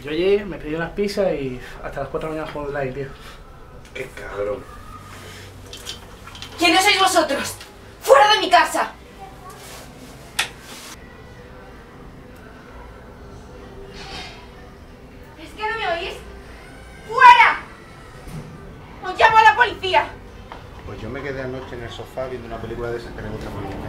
Yo llegué, me pedí unas pizzas y hasta las 4 de la mañana jugando online, tío. Qué cabrón. ¿Quiénes sois vosotros? ¡Fuera de mi casa! ¿Es que no me oís? ¡Fuera! ¡Os llamo a la policía! Pues yo me quedé anoche en el sofá viendo una película de esas que le gusta por internet.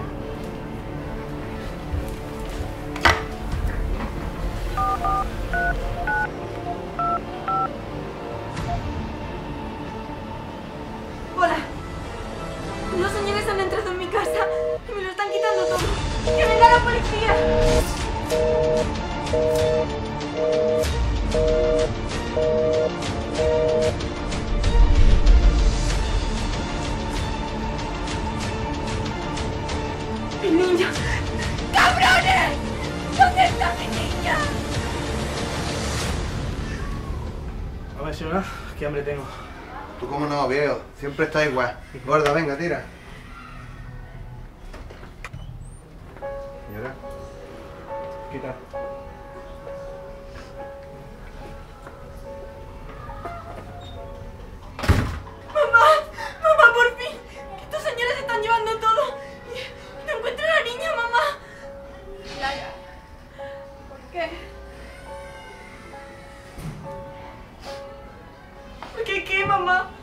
Hola. Unos señores han entrado en mi casa y me lo están quitando todo. ¡Que venga la policía! ¡Mi niña! ¡Cabrones! ¿Dónde está mi niña? A ver, señora, qué hambre tengo. Tú cómo no, viejo. Siempre está igual. Gorda, venga, tira. Señora. Quita. ¡Mamá, por fin! ¡Que estos señores están llevando todo! ¡No encuentro a la niña, mamá! Lara, ¿por qué? ¿Por qué qué, mamá?